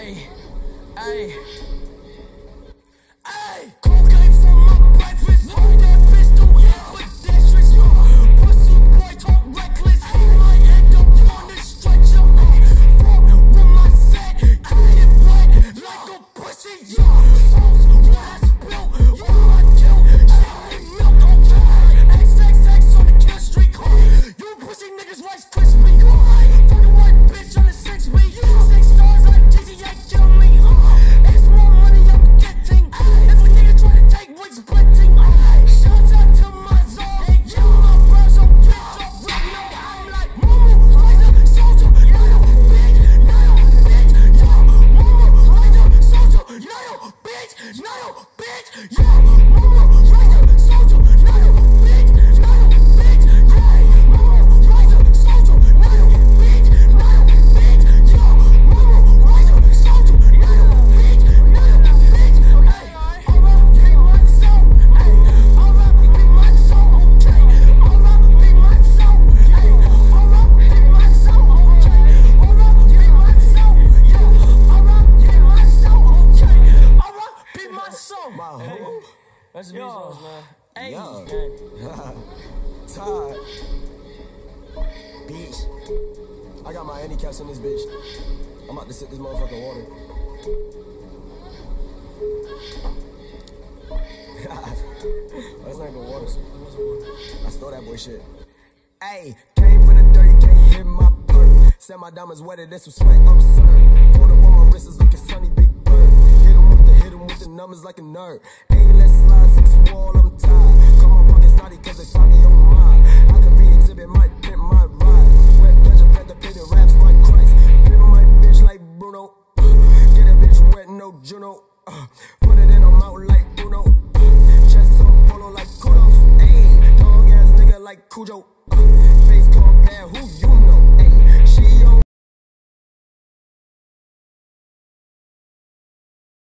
Ay, ay. Ay, cocaine for my breakfast. Hold that pistol, ambidextrous. Pussy boy talk reckless. He might end up on the stretcher. Fuck with my set, get it wet like a pussy. Sauce, what I spill, what I kill. Shit milk, okay. XXX on the kill streak. You pussy niggas Rice Krispie. Fucking white bitch on the 6B. 6 stars like GTA, kill me. It's more money I'm getting. If a nigga try to take what's splitting. Shout out to my zone. Yeah, my bros don't get off with no. I'm like, Momo, Liza, soldier, nail, bitch, nail, bitch, yo. Momo, Liza, soldier, nail, bitch, nail, bitch, yo. Momo, Liza, soldier, nail, bitch, nail, bitch, yo. Momo, Liza, soldier, nail, bitch, nail, bitch, yo. Momo, Liza, soldier, nail, bitch, nail, bitch, hey. Alright, be my soul, hey. Alright, be my soul, okay. Alright, be my soul, hey. Alright, be my soul, okay. Alright, be my soul, yeah. Alright, be my soul, okay. Alright, be my soul. Hey. That's the Bezos, man. Hey. Todd. Beach. I got my handicaps in this bitch. I'm about to sip this motherfucking water. That's not even water. I stole that boy shit. Ayy, came from the dirty, can't hit my perk. Said my diamonds wetter, that's some sweat absurd. Pulled up on my wrist is looking sunny, big bird. Hit him with the numbers like a nerd. Ayy, let's slide, 6 wall, I'm tired.